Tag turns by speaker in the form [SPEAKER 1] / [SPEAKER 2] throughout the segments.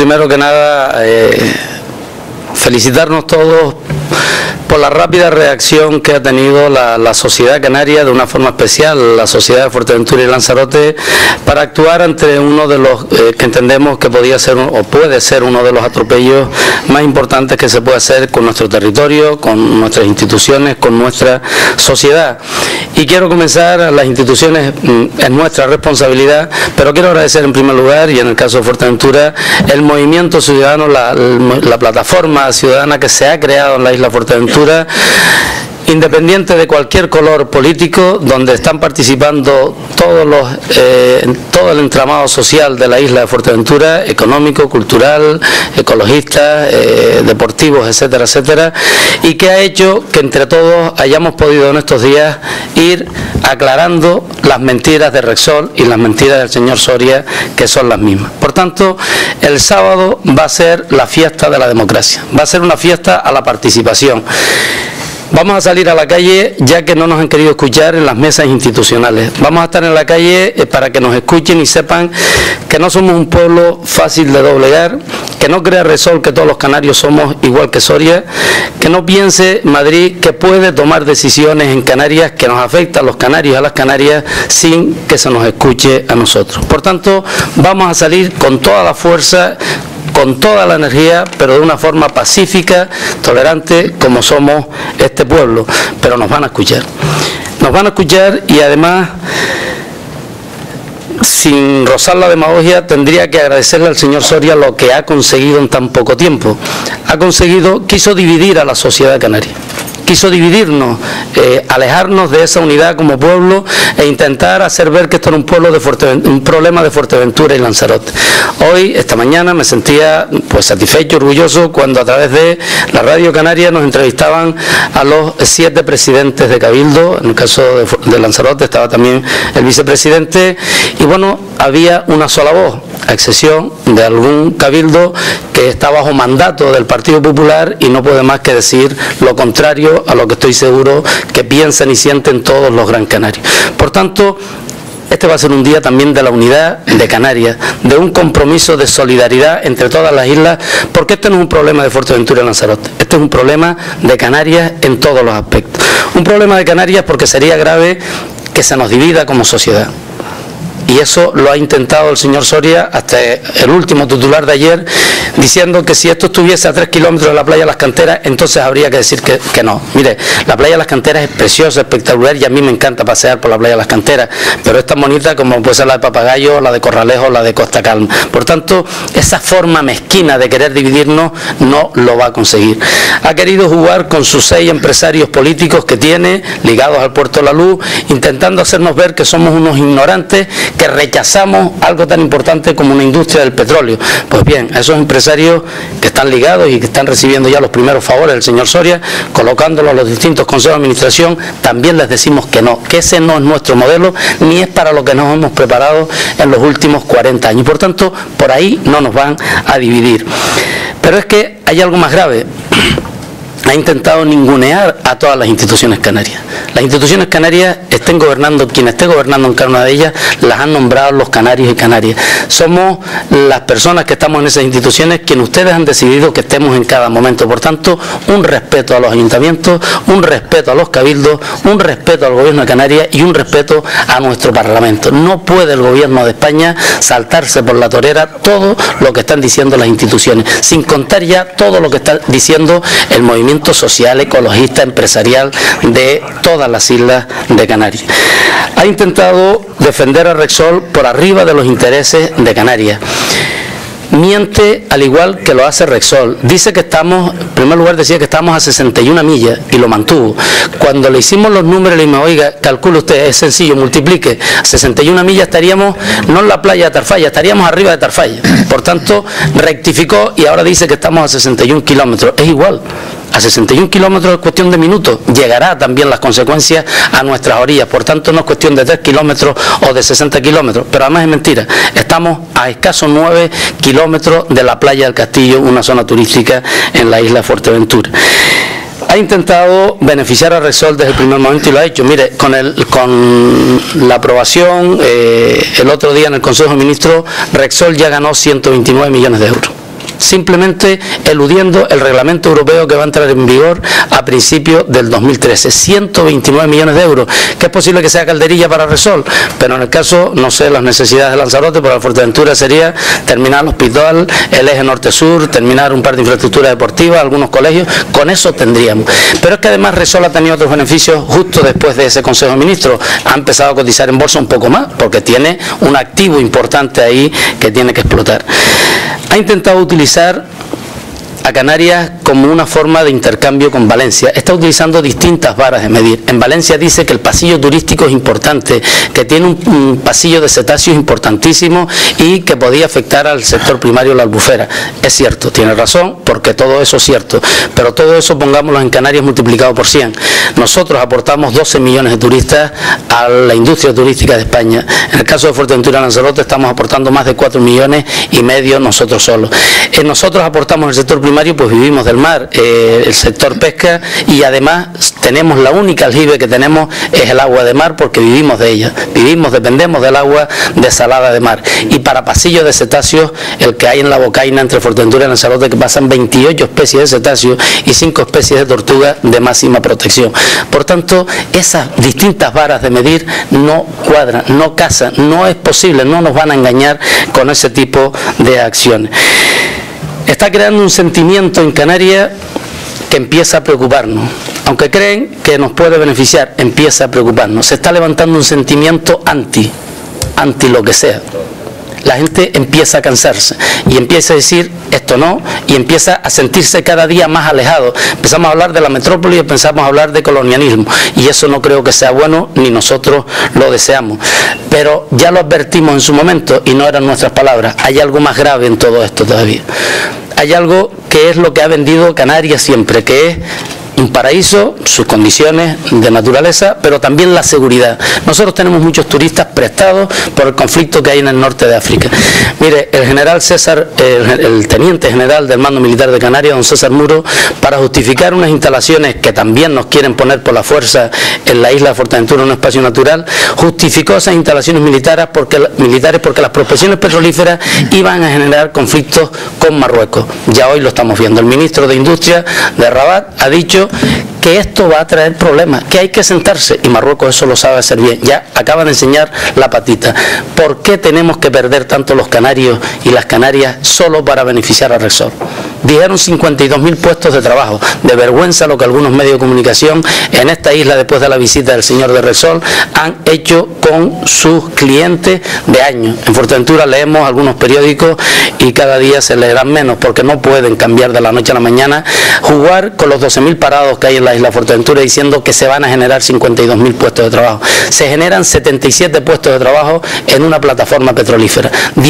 [SPEAKER 1] primero que nada, felicitarnos todos por la rápida reacción que ha tenido la sociedad canaria, de una forma especial la sociedad de Fuerteventura y Lanzarote, para actuar ante uno de los que entendemos que podía ser o puede ser uno de los atropellos más importantes que se puede hacer con nuestro territorio, con nuestras instituciones, con nuestra sociedad. Y quiero comenzar, las instituciones es nuestra responsabilidad, pero quiero agradecer en primer lugar, y en el caso de Fuerteventura, el movimiento ciudadano, la plataforma ciudadana que se ha creado en la isla Fuerteventura, independiente de cualquier color político, donde están participando todo el entramado social de la isla de Fuerteventura, económico, cultural, ecologista, deportivos, etcétera, etcétera, y que ha hecho que entre todos hayamos podido en estos días ir aclarando las mentiras de Repsol y las mentiras del señor Soria, que son las mismas. Por tanto, el sábado va a ser la fiesta de la democracia, va a ser una fiesta a la participación. Vamos a salir a la calle, ya que no nos han querido escuchar en las mesas institucionales. Vamos a estar en la calle para que nos escuchen y sepan que no somos un pueblo fácil de doblegar, que no crea Repsol que todos los canarios somos igual que Soria, que no piense Madrid que puede tomar decisiones en Canarias que nos afectan a los canarios y a las Canarias sin que se nos escuche a nosotros. Por tanto, vamos a salir con toda la fuerza, con toda la energía, pero de una forma pacífica, tolerante, como somos este pueblo. Pero nos van a escuchar. Nos van a escuchar y además, sin rozar la demagogia, tendría que agradecerle al señor Soria lo que ha conseguido en tan poco tiempo. Quiso dividir a la sociedad canaria. Quiso dividirnos, alejarnos de esa unidad como pueblo e intentar hacer ver que esto era un problema de Fuerteventura y Lanzarote. Hoy, esta mañana, me sentía pues satisfecho, orgulloso, cuando a través de la Radio Canaria nos entrevistaban a los 7 presidentes de Cabildo. En el caso de Lanzarote estaba también el vicepresidente, y bueno, había una sola voz, a excepción de algún cabildo que está bajo mandato del Partido Popular y no puede más que decir lo contrario a lo que estoy seguro que piensan y sienten todos los Gran Canarios. Por tanto, este va a ser un día también de la unidad de Canarias, de un compromiso de solidaridad entre todas las islas, porque este no es un problema de Fuerteventura y Lanzarote, este es un problema de Canarias en todos los aspectos. Un problema de Canarias porque sería grave que se nos divida como sociedad. Y eso lo ha intentado el señor Soria hasta el último titular de ayer, diciendo que si esto estuviese a 3 kilómetros de la playa de Las Canteras, entonces habría que decir que no. Mire, la playa de Las Canteras es preciosa, espectacular, y a mí me encanta pasear por la playa de Las Canteras, pero es tan bonita como puede ser la de Papagayo, la de Corralejo, la de Costa Calma. Por tanto, esa forma mezquina de querer dividirnos no lo va a conseguir. Ha querido jugar con sus 6 empresarios políticos que tiene, ligados al Puerto de la Luz, intentando hacernos ver que somos unos ignorantes, que rechazamos algo tan importante como una industria del petróleo. Pues bien, a esos empresarios que están ligados y que están recibiendo ya los primeros favores del señor Soria, colocándolos a los distintos consejos de administración, también les decimos que no, que ese no es nuestro modelo, ni es para lo que nos hemos preparado en los últimos 40 años. Por tanto, por ahí no nos van a dividir. Pero es que hay algo más grave. Ha intentado ningunear a todas las instituciones canarias. Las instituciones canarias, estén gobernando quien esté gobernando en cada una de ellas, las han nombrado los canarios y canarias. Somos las personas que estamos en esas instituciones quienes ustedes han decidido que estemos en cada momento. Por tanto, un respeto a los ayuntamientos, un respeto a los cabildos, un respeto al gobierno de Canarias y un respeto a nuestro Parlamento. No puede el gobierno de España saltarse por la torera todo lo que están diciendo las instituciones, sin contar ya todo lo que está diciendo el movimiento social, ecologista, empresarial de todas las islas de Canarias. Ha intentado defender a Repsol por arriba de los intereses de Canarias. Miente al igual que lo hace Repsol. Dice que estamos, en primer lugar decía que estamos a 61 millas y lo mantuvo. Cuando le hicimos los números le dijimos, oiga, calcule usted, es sencillo, multiplique, 61 millas estaríamos no en la playa de Tarfaya, estaríamos arriba de Tarfaya. Por tanto, rectificó y ahora dice que estamos a 61 kilómetros. Es igual. A 61 kilómetros es cuestión de minutos, llegará también las consecuencias a nuestras orillas, por tanto no es cuestión de 3 kilómetros o de 60 kilómetros, pero además es mentira, estamos a escasos 9 kilómetros de la playa del Castillo, una zona turística en la isla de Fuerteventura. Ha intentado beneficiar a Repsol desde el primer momento y lo ha hecho. Mire, con la aprobación el otro día en el Consejo de Ministros, Repsol ya ganó 129 millones de euros. simplemente eludiendo el reglamento europeo que va a entrar en vigor a principios del 2013. 129 millones de euros, que es posible que sea calderilla para Repsol, pero en el caso, no sé, las necesidades de Lanzarote, para Fuerteventura sería terminar el hospital, el eje norte-sur, terminar un par de infraestructuras deportivas, algunos colegios, con eso tendríamos. Pero es que además Repsol ha tenido otros beneficios justo después de ese Consejo de Ministros. Ha empezado a cotizar en bolsa un poco más, porque tiene un activo importante ahí que tiene que explotar. Ha intentado utilizar a Canarias como una forma de intercambio con Valencia. Está utilizando distintas varas de medir. En Valencia dice que el pasillo turístico es importante, que tiene un pasillo de cetáceos importantísimo y que podía afectar al sector primario de la albufera. Es cierto, tiene razón, porque todo eso es cierto, pero todo eso pongámoslo en Canarias multiplicado por 100. Nosotros aportamos 12 millones de turistas a la industria turística de España. En el caso de Fuerteventura y Lanzarote estamos aportando más de 4,5 millones nosotros solos. Nosotros aportamos el sector primario, pues vivimos del mar, el sector pesca, y además tenemos la única aljibe que tenemos es el agua de mar, porque vivimos de ella, dependemos del agua desalada de mar. Y para pasillo de cetáceos, el que hay en la bocaina entre Fuerteventura y Lanzarote, que pasan 28 especies de cetáceos y 5 especies de tortuga de máxima protección. Por tanto, esas distintas varas de medir no cuadran, no casan, no es posible, no nos van a engañar con ese tipo de acciones. Está creando un sentimiento en Canarias que empieza a preocuparnos. Aunque creen que nos puede beneficiar, empieza a preocuparnos. Se está levantando un sentimiento anti lo que sea. La gente empieza a cansarse y empieza a decir esto no, y empieza a sentirse cada día más alejado. Empezamos a hablar de la metrópoli y empezamos a hablar de colonialismo, y eso no creo que sea bueno, ni nosotros lo deseamos. Pero ya lo advertimos en su momento y no eran nuestras palabras. Hay algo más grave en todo esto todavía. Hay algo que es lo que ha vendido Canarias siempre, que es un paraíso, sus condiciones de naturaleza, pero también la seguridad. Nosotros tenemos muchos turistas prestados por el conflicto que hay en el norte de África. Mire, el general César, el teniente general del Mando Militar de Canarias, don César Muro, para justificar unas instalaciones que también nos quieren poner por la fuerza en la isla de Fuerteventura, un espacio natural, justificó esas instalaciones militares porque las prospecciones petrolíferas iban a generar conflictos con Marruecos. Ya hoy lo estamos viendo. El ministro de Industria de Rabat ha dicho que esto va a traer problemas, que hay que sentarse, y Marruecos eso lo sabe hacer bien. Ya acaban de enseñar la patita. ¿Por qué tenemos que perder tanto los canarios y las Canarias solo para beneficiar a Repsol? Dijeron 52.000 puestos de trabajo. De vergüenza lo que algunos medios de comunicación en esta isla, después de la visita del señor de Repsol, han hecho con sus clientes de años. En Fuerteventura leemos algunos periódicos y cada día se leerán menos, porque no pueden cambiar de la noche a la mañana, jugar con los 12.000 parados que hay en la isla de Fuerteventura diciendo que se van a generar 52.000 puestos de trabajo. Se generan 77 puestos de trabajo en una plataforma petrolífera,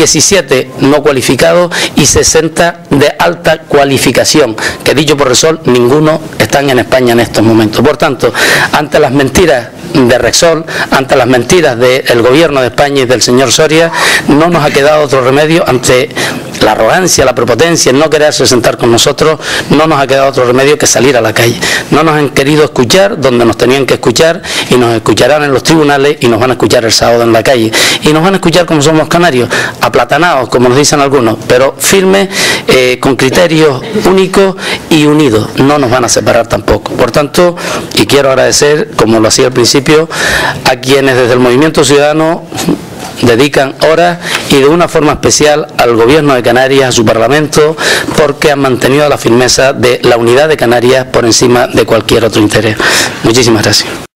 [SPEAKER 1] 17 no cualificados y 60 de alta cualificación, que dicho por Repsol, ninguno están en España en estos momentos. Por tanto, ante las mentiras de Repsol, ante las mentiras del gobierno de España y del señor Soria, no nos ha quedado otro remedio ante la arrogancia, la prepotencia, el no quererse sentar con nosotros, no nos ha quedado otro remedio que salir a la calle. No nos han querido escuchar donde nos tenían que escuchar, y nos escucharán en los tribunales y nos van a escuchar el sábado en la calle. Y nos van a escuchar como somos canarios, aplatanados, como nos dicen algunos, pero firmes, con criterios únicos y unidos. No nos van a separar tampoco. Por tanto, y quiero agradecer, como lo hacía al principio, a quienes desde el Movimiento Ciudadano dedican horas, y de una forma especial al Gobierno de Canarias, a su Parlamento, porque han mantenido la firmeza de la unidad de Canarias por encima de cualquier otro interés. Muchísimas gracias.